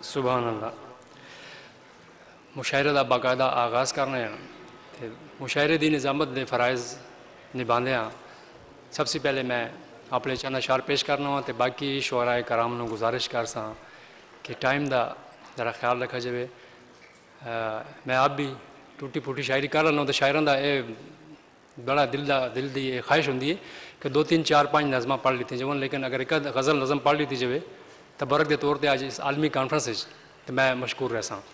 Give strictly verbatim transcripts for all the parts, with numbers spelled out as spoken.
سبحان اللہ. مشاعرے کا باقاعدہ آغاز کرنے ہیں. مشاعرے دی نظامت دے فرائض نبھاندے ہیں. سب سے پہلے میں اپنے چند اشعار پیش کرنا ہوں تو باقی شعراء کرام نو گزارش کر سا کہ ٹائم دا ذرا خیال رکھا جائے. میں آپ بھی ٹوٹی پھوٹی شاعری کر رہا ہوں تو شاعران دا اے بڑا دل دا دل دی خواہش ہوندی ہے کہ دو تین چار پانچ نظمیں پڑھ لیتی جاؤں، لیکن اگر ایک غزل نظم پڑھ لیتی جائے تو برک کے طور پہ آج اس عالمی کانفرنس تو میں مشکور رہ سا.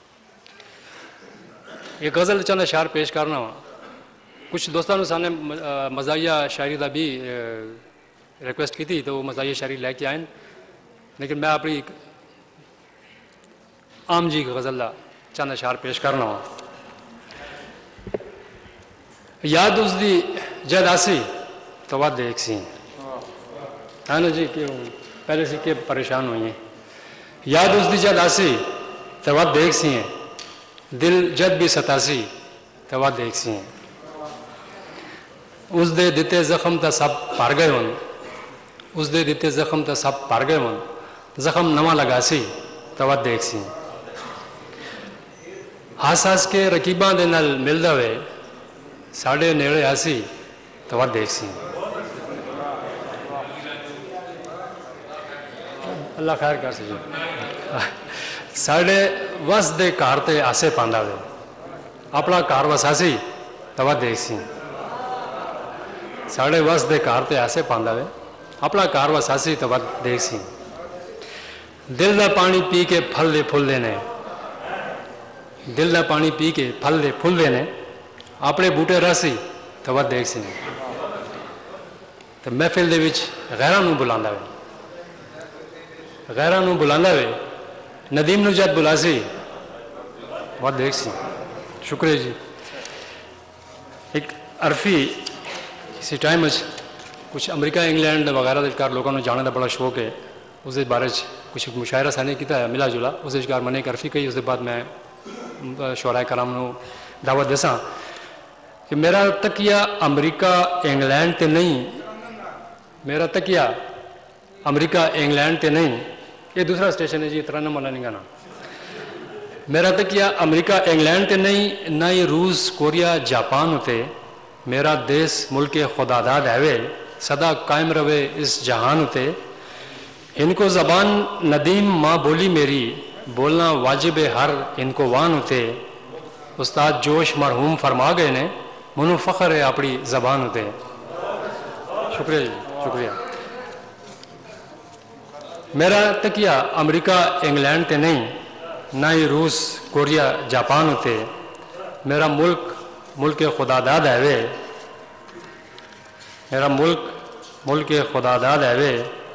یہ غزل چند اشعار پیش کرنا ہوں. کچھ دوستوں نے سامنے مزاحیہ شاعری کا بھی ریکویسٹ کی تھی تو وہ مزاحیہ شاعری لے کے آئیں، لیکن میں اپنی عام جی غزل کا چند اشعار پیش کرنا ہوں. یاد اس دی جد آسی تو وہ دیکھ سی ہے نا جی کہ پہلے سے کہ پریشان ہوئی ہیں. یاد اس دی جد آسی تو وہ دیکھ سی ہیں، دل جد بھی ستاسی تو وہ دیکھ سی ہیں. اس دے دیتے زخم تا سب پار گئے ہون، اس دے دیتے زخم تا سب پار گئے ہون، زخم نواں لگا سی تو وہ دیکھ سی. ہاس ہاس کے رکیباں دے نال ملدا ہوئے ساڑھے نیڑے آسی تو وہ دیکھ سی. اللہ خیر کر سی. ساڑھے وس دے کار تے آسے پاندا ہوئے اپنا کار وساسی تو وہ دیکھ سی. ساڑھے وس دے کار تے آسے پاندا ہوئے اپنا کار وساسی تو وہ دیکھ سی. دل دا پانی پی کے پھل دے پھل دینے، دل دا پانی پی کے پھل دے پھل دینے اپنے بوٹے راسی تو وہ دیکھ سی. تو محفل دے وچ غیراں نو بلاندا ہوئے غیراں نو بلاندا ہوئے ندیم نو جد بلاسی وہ دیکھ سی. شکریہ جی. ایک عرفی اسی ٹائم کچھ امریکہ انگلینڈ وغیرہ دے کار لوگوں نے جانے کا بڑا شوق ہے. اس دے بارے کچھ مشاعرہ سانے کیتا ہے ملا جلا. اس دے کار میں نے ایک عرفی کہی، اس دے بعد میں شعراء کرام نو دعوت دساں کہ میرا تکیہ امریکہ انگلینڈ تے نہیں، میرا تکیہ امریکہ انگلینڈ تے نہیں. یہ دوسرا اسٹیشن ہے جی ترنم والا نہیں گانا. میرا تکیہ امریکہ انگلینڈ تے نہیں، نہ ہی روس کوریا جاپان ہوتے. میرا دیس ملک خدا داد ہے سدا قائم رہے اس جہان ہوتے. ان کو زبان ندیم ماں بولی میری، بولنا واجب ہر ان کو وان ہوتے. استاد جوش مرحوم فرما گئے نے، منو فخر ہے اپنی زبان ہوتے. شکریہ جی شکریہ. میرا تکیہ امریکہ انگلینڈ تے نہیں، نہ ہی روس کوریا جاپان ہوتے. میرا ملک ملک خدا داد ہے، میرا ملک ملک خدا داد ہے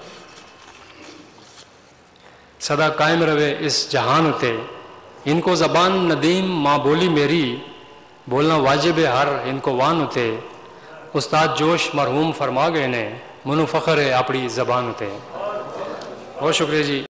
سدا قائم رہے اس جہان ہوتے. ان کو زبان ندیم ماں بولی میری، بولنا واجب ہر ان کو وان ہوتے. استاد جوش مرحوم فرما گئے نے، منو فخر ہے اپنی زبان ہوتے. بہت شکریہ جی.